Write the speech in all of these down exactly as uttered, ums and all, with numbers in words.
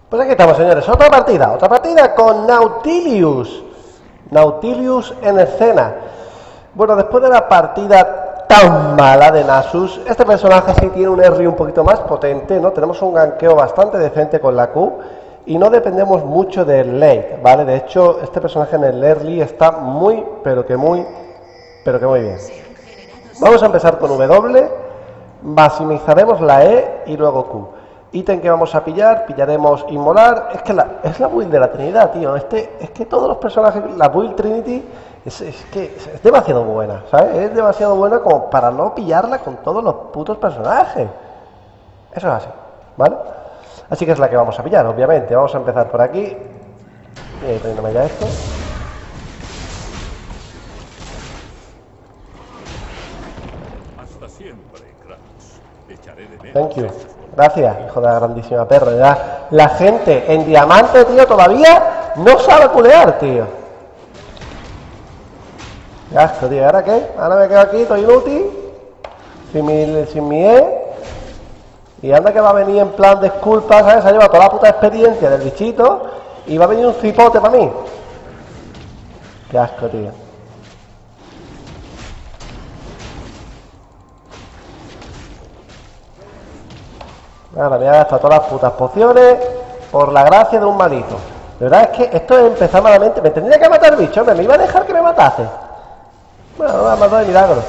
Pues aquí estamos, señores, otra partida, otra partida con Nautilius. Nautilius en escena. Bueno, después de la partida tan mala de Nasus, este personaje sí tiene un early un poquito más potente, ¿no? Tenemos un ganqueo bastante decente con la Q y no dependemos mucho del late, ¿vale? De hecho, este personaje en el early está muy, pero que muy, pero que muy bien. Vamos a empezar con W, maximizaremos la E y luego Q. Ítem que vamos a pillar, pillaremos Inmolar. Es que la, es la build de la Trinidad, tío. Este, es que todos los personajes, la build Trinity es, es que es, es demasiado buena, ¿sabes? Es demasiado buena como para no pillarla con todos los putos personajes. Eso es así, ¿vale? Así que es la que vamos a pillar, obviamente. Vamos a empezar por aquí. Y poniéndome ya esto. Hasta siempre, Kratos. Echaré de menos. Thank you. Gracias, hijo de la grandísima perra. Ya. La gente en diamante, tío, todavía no sabe culear, tío. Qué asco, tío. ¿Ahora qué? Ahora me quedo aquí, estoy inútil. Sin mi, sin mi E. Y anda que va a venir en plan de disculpas, ¿sabes? Se ha llevado toda la puta experiencia del bichito. Y va a venir un cipote para mí. Qué asco, tío. Ahora me voy a gastar todas las putas pociones por la gracia de un malito. De verdad es que esto es empezar malamente. Me tendría que matar el bicho, hombre. Me iba a dejar que me matase. Bueno, me va a matar de milagro.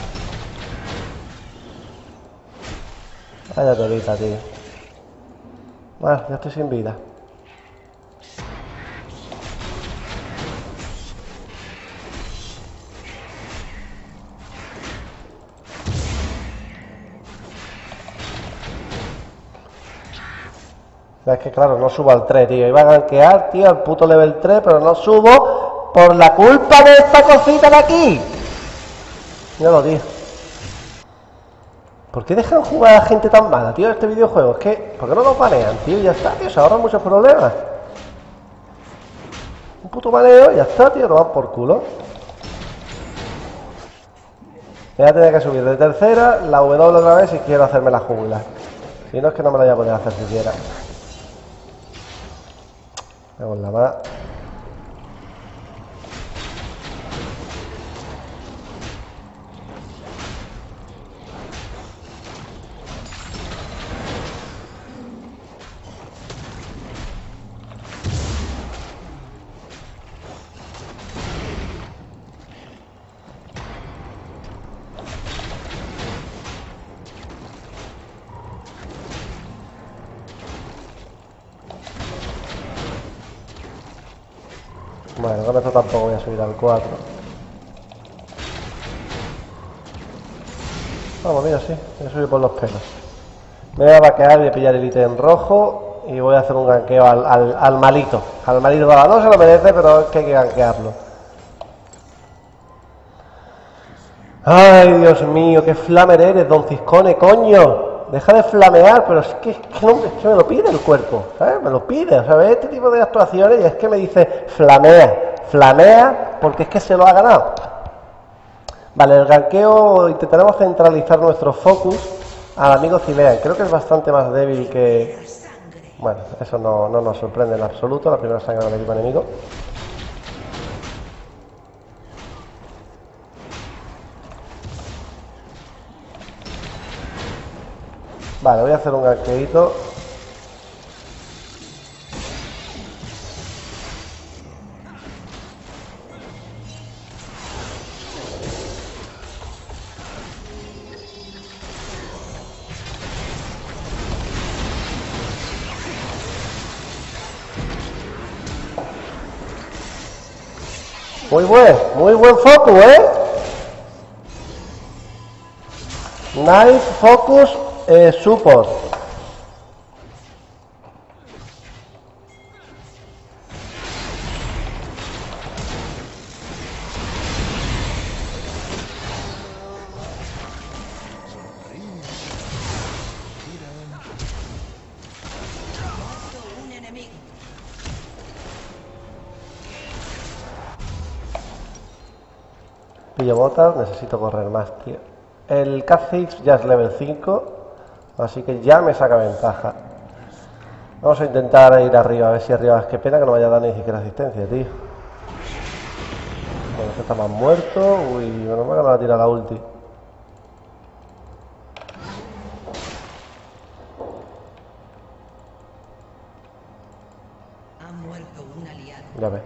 Vaya todita, tío. Bueno, ya estoy sin vida. Es que claro, no subo al tres, tío. Iba a gankear, tío, al puto level tres, pero no subo por la culpa de esta cosita de aquí. Míralo, tío. ¿Por qué dejan jugar a gente tan mala, tío, este videojuego? Es que, ¿por qué no lo banean, tío? Ya está, tío, se ahorran muchos problemas. Un puto baneo, ya está, tío, lo van por culo. Voy a tener que subir de tercera, la W otra vez si quiero hacerme la jungla. Si no, es que no me la voy a poder hacer siquiera. Vamos la más. Bueno, con esto tampoco voy a subir al cuatro. Vamos, mira, sí, voy a subir por los pelos. Me voy a vaquear, voy a pillar el ítem rojo y voy a hacer un ganqueo al, al, al malito. Al malito, no se lo merece, pero es que hay que ganquearlo. Ay, Dios mío, qué flamer eres, don Ciscone, coño. Deja de flamear, pero es que, es que, no, es que me lo pide el cuerpo, ¿sabes? Me lo pide, ¿sabes? Este tipo de actuaciones y es que me dice flamea, flamea, porque es que se lo ha ganado. Vale, el ganqueo, intentaremos centralizar nuestro focus al amigo Zilean. Creo que es bastante más débil que... Bueno, eso no, no nos sorprende en absoluto, la primera sangre del equipo enemigo. Vale, voy a hacer un ganqueito. Muy buen, muy buen focus, ¿eh? Nice focus eh, support. Pillo botas, necesito correr más, tío. El Kha'Zix ya es level cinco, así que ya me saca ventaja. Vamos a intentar ir arriba, a ver si arriba es que pena que no vaya a dar ni siquiera asistencia, tío. Bueno, este está más muerto. Uy, menos mal que no va a tirar la ulti. Ya ves.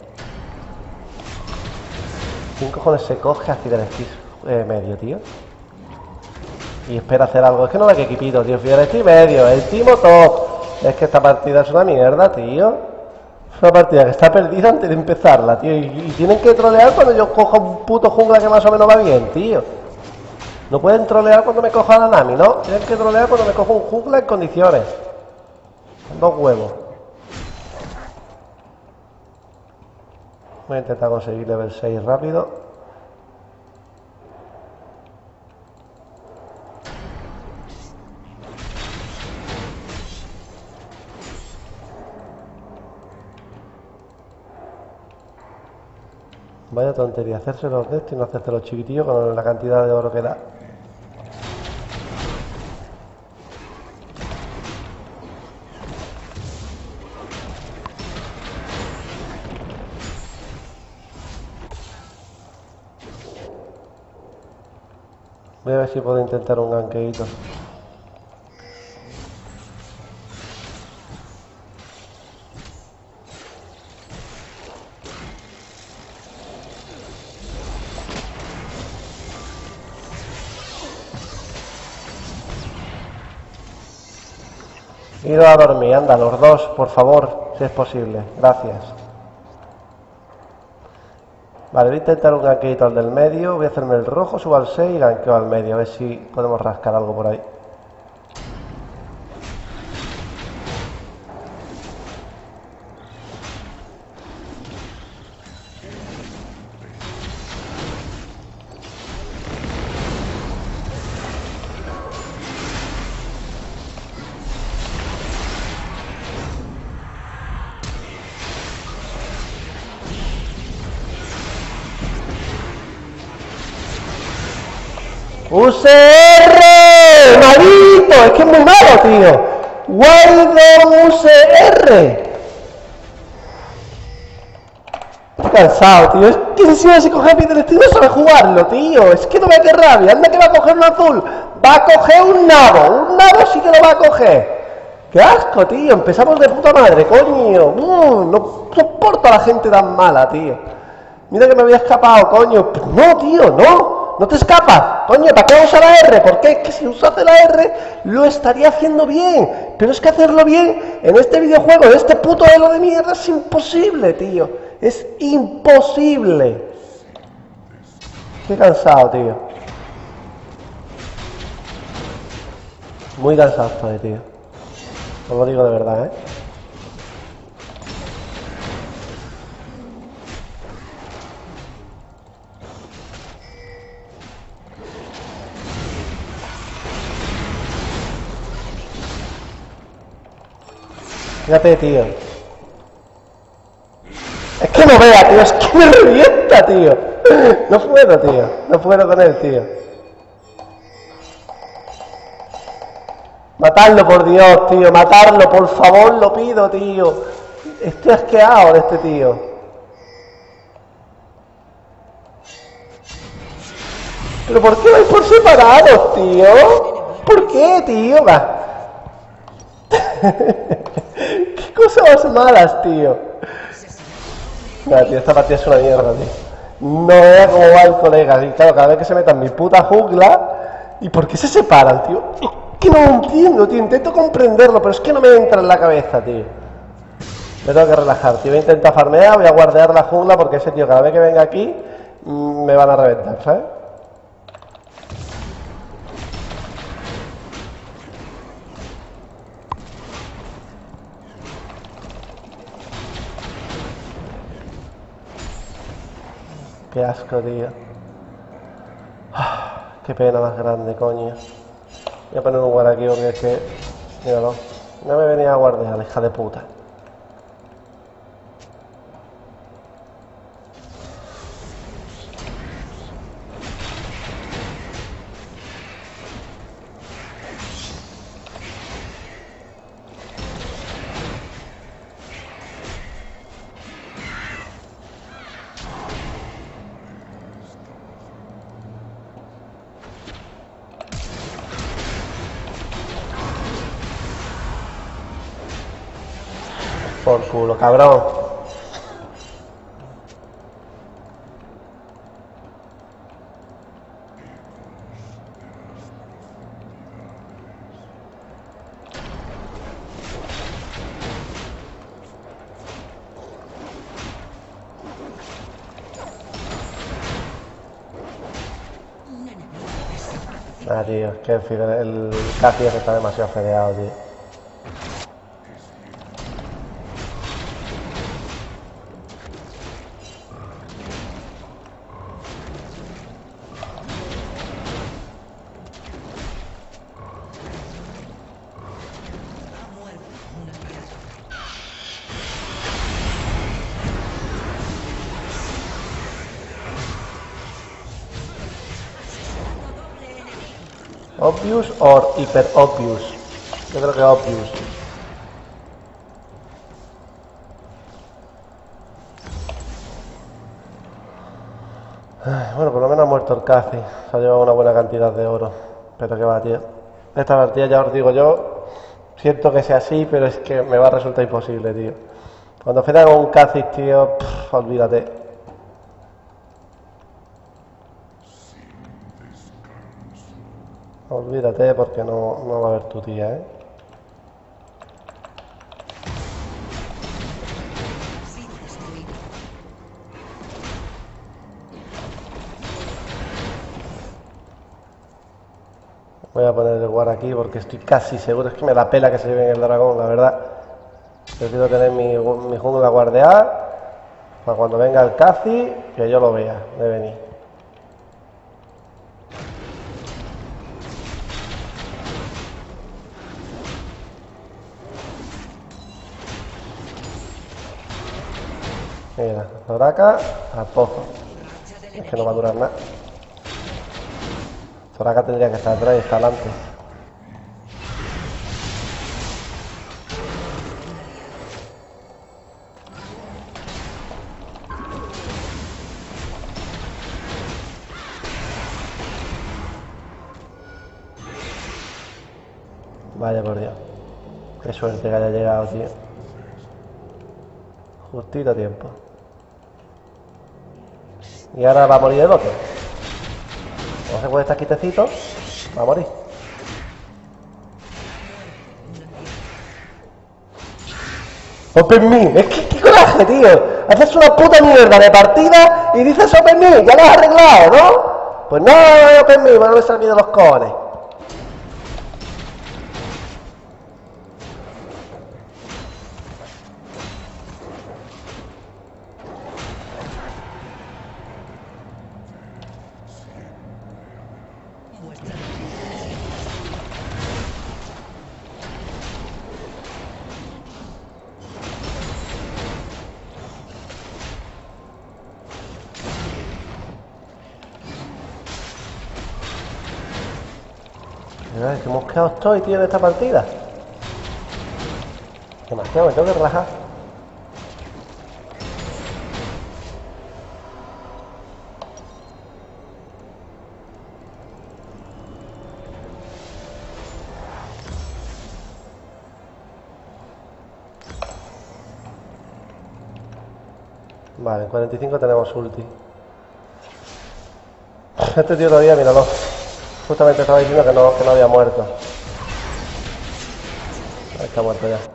¿Quién cojones se coge así del esquí eh, medio, tío? Y espera hacer algo. Es que no da que equipito, tío. Fíjate, estoy medio, el timo top. Es que esta partida es una mierda, tío. Es una partida que está perdida antes de empezarla, tío. Y, y tienen que trolear cuando yo cojo un puto jungla que más o menos va bien, tío. No pueden trolear cuando me coja la Nami, ¿no? Tienen que trolear cuando me cojo un jungla en condiciones. Con dos huevos. Voy a intentar conseguir level seis rápido. Vaya tontería, hacerse los de estos y no hacerse los chiquitillos con la cantidad de oro que da. Voy a ver si puedo intentar un ganqueito. Iros a dormir, anda, los dos, por favor, si es posible. Gracias. Vale, voy a intentar un ganqueito al del medio. Voy a hacerme el rojo, subo al seis y ganqueo al medio. A ver si podemos rascar algo por ahí. ¡U C R! ¡Maldito! Es que es muy malo, tío. Wildon U C R. Estoy cansado, tío. Es que encima si coge Peter Steele no sabe jugarlo, tío. Es que no me da rabia. Anda que va a coger un azul. Va a coger un nabo. Un nabo sí que lo va a coger. ¡Qué asco, tío! Empezamos de puta madre, coño. Uh, no soporto a la gente tan mala, tío. Mira que me había escapado, coño. Pero no, tío, no. No te escapas, coño, ¿para qué usa la R? Porque es que si usase la R lo estaría haciendo bien. Pero es que hacerlo bien en este videojuego, en este puto elo de mierda, es imposible, tío. Es imposible. Qué cansado, tío. Muy cansado estoy, tío. Os lo digo de verdad, ¿eh? Fíjate, tío. Es que no vea, tío. Es que me revienta, tío. No puedo, tío. No puedo con él, tío. Matadlo, por Dios, tío. Matarlo, por favor, lo pido, tío. Estoy asqueado de este tío. ¿Pero por qué vais por separados, tío? ¿Por qué, tío? Va. Qué cosas más malas, tío. Nada, tío, esta partida es una mierda, tío. No vea cómo va el colega. Y claro, cada vez que se metan mi puta jungla. ¿Y por qué se separan, tío? Es que no lo entiendo, tío. Intento comprenderlo, pero es que no me entra en la cabeza, tío. Me tengo que relajar, tío. Voy a intentar farmear, voy a guardear la jungla porque ese tío, cada vez que venga aquí, mmm, me van a reventar, ¿sabes? Qué asco, tío. Qué pena más grande, coño. Voy a poner un guard aquí porque es que... Míralo. No me venía a guardear, hija de puta. Por culo, cabrón. Ah, tío, es que el, Fidel- el Cathy está demasiado fedeado, tío. Obvious or hyper obvious. Yo creo que obvious. Ay, bueno, por lo menos ha muerto el Cathy. Se ha llevado una buena cantidad de oro. Pero que va, tío. Esta partida ya os digo yo. Siento que sea así, pero es que me va a resultar imposible, tío. Cuando fedan un Cathy, tío, pff, olvídate. Olvídate porque no, no va a haber tu tía, ¿eh? Voy a poner el guard aquí porque estoy casi seguro. Es que me da pela que se lleven el dragón, la verdad. Prefiero tener mi, mi jungla guardeada para cuando venga el Cathy, que yo lo vea de venir. Mira, Soraka al pozo. Es que no va a durar nada. Soraka tendría que estar atrás y está delante. Vaya por Dios. Qué suerte que haya llegado, tío. Justito a tiempo. Y ahora va a morir el otro. No se puede estar quitecito. Va a morir. Open me. Es que qué coraje, tío. Haces una puta mierda de partida y dices Open me. Ya lo has arreglado, ¿no? Pues no, Open me. Me han salido los cojones. Mira, qué mosqueado estoy, tío, en esta partida. Demasiado, me tengo que relajar. Vale, en cuarenta y cinco tenemos ulti. Este tío todavía, míralo. Justamente estaba diciendo que no, que no había muerto. Está muerto ya.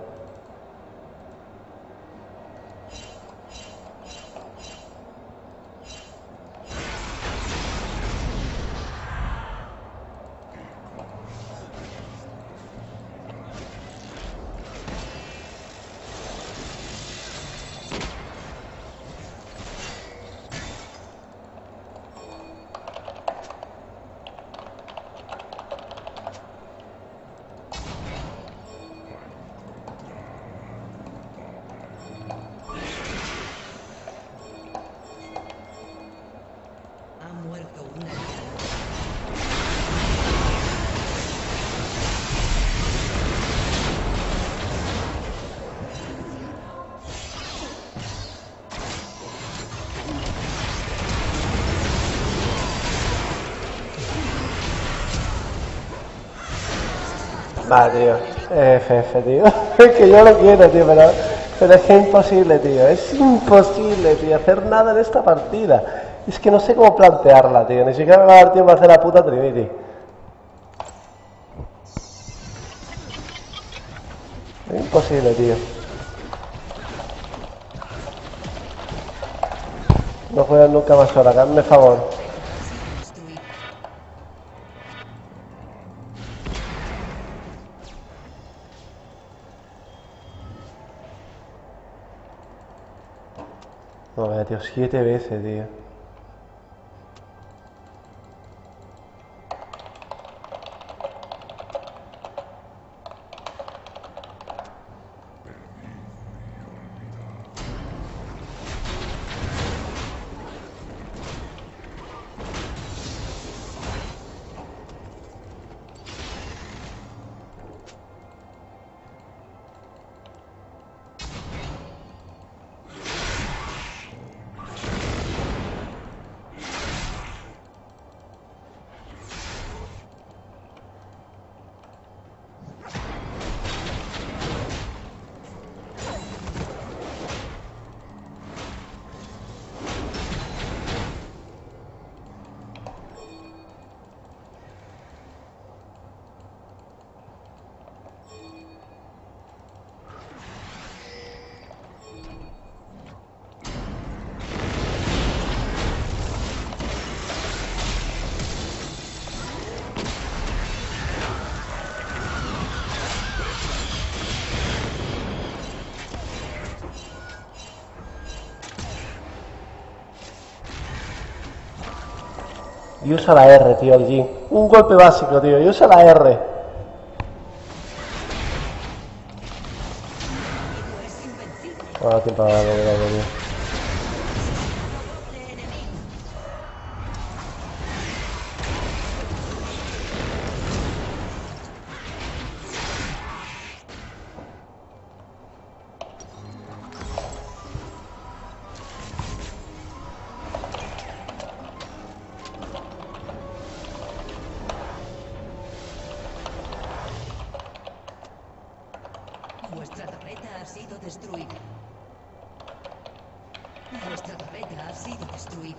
Vale, tío. F F, tío. Es que yo lo quiero, tío, pero Pero es que es imposible, tío. Es imposible, tío, hacer nada en esta partida. Es que no sé cómo plantearla, tío. Ni siquiera me va a dar tiempo a hacer la puta Trinity. Es imposible, tío. No juegan nunca más horas, hazme favor. No, me ha metido siete veces, tío. Y usa la R, tío, el Jin. Un golpe básico, tío, y usa la R. Ahora tiempo para darle, tío. Vuestra torreta ha sido destruida. Vuestra torreta ha sido destruida.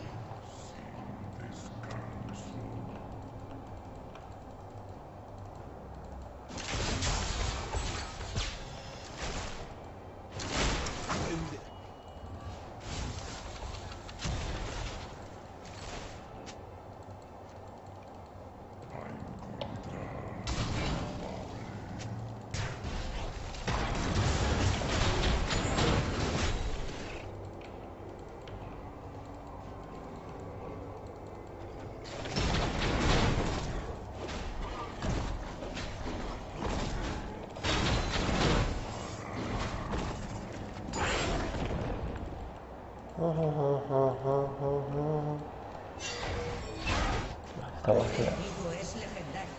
Estamos El enemigo es legendario.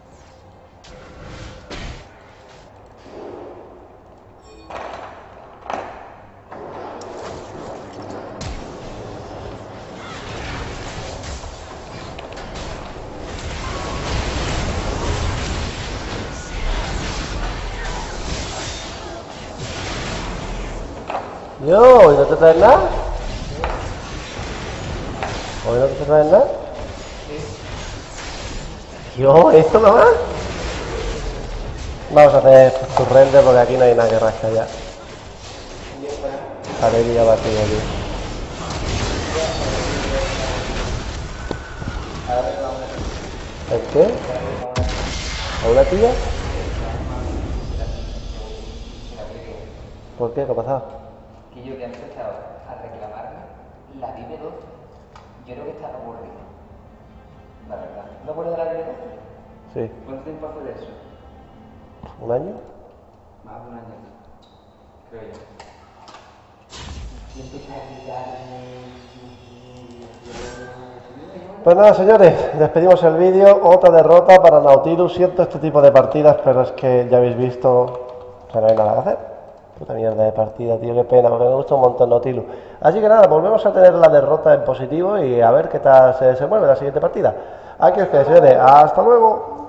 Yo, ¿y no te traes nada? ¿Hoy no te traes nada? Yo, ¿esto nomás? Vamos a hacer tu render porque aquí no hay nada que rascar ya. Alegría batida, tío. ¿El qué? ¿A una tía? ¿Por qué? ¿Qué ha pasado? Que yo que han empezado a reclamarme la Vive doce. Yo creo que está aburrido. La verdad. ¿No acuerdas de la Vive doce? Sí. ¿Cuánto tiempo fue de eso? ¿Un año? Más de un año. Creo yo. Y empieza a gritarme. Pues nada, señores, despedimos el vídeo. Otra derrota para Nautilus. Siento este tipo de partidas, pero es que ya habéis visto que no hay nada que hacer. Puta mierda de partida, tío, qué pena, porque me gusta un montón Nautilus. Así que nada, volvemos a tener la derrota en positivo y a ver qué tal se desenvuelve la siguiente partida. Aquí os quedáis, señores. Hasta luego.